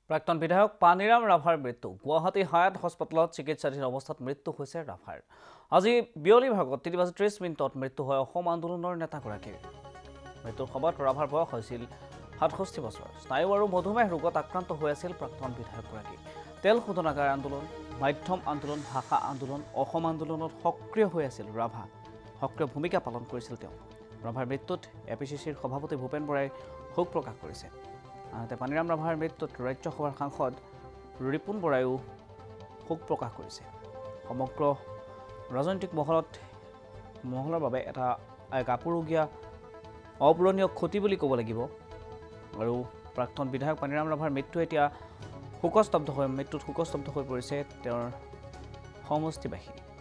প্ৰাক্তন বিধায়ক পানীৰাম ৰাভাৰ মৃত্যু গুৱাহাটী হায়াত হস্পিটেলত চিকিৎসাধীন অৱস্থাত মৃত্যু হৈছে ৰাভাৰ আজি বিয়লি ভাগত ৩:৩০ মৃত্যু হয় অসম আন্দোলনৰ নেতাগৰাকীৰ মৃত্যুৰ সময়ত ৰাভাৰ বয়স হৈছিল ৬৭ বছৰ স্নায়ু আৰু মধুমেহ ৰোগত আক্ৰান্ত হৈ আছিল প্ৰাক্তন বিধায়কগৰাকী তেল শোধনাগাৰ আন্দোলন মাধ্যম আন্দোলন ভাষা আন্দোলন অসম আন্দোলনত সক্ৰিয় হৈ আছিল ৰাভা সক্ৰিয় ভূমিকা পালন কৰিছিল তেওঁ ৰাভাৰ মৃত্যুত এপিচিচিৰ সভাপতি ভূপেন বৰাই শোক প্ৰকাশ কৰিছে আনহাতে পানীৰাম ৰাভাৰ মৃত্যুত ৰাজ্যসভাৰ সাংসদ ৰিপুন বৰায়ো শোক প্ৰকাশ কৰিছে সমগ্ৰ ৰাজনৈতিক মহলৰ বাবে এটা আপুৰুগীয়া অপূৰণীয় ক্ষতি বুলি ক'ব লাগিব আৰু প্ৰাক্তন বিধায়ক পানীৰাম ৰাভাৰ মৃত্যু এতিয়া শোকস্তব্ধ হৈ পৰিছে তেওঁৰ সমষ্টিবাসী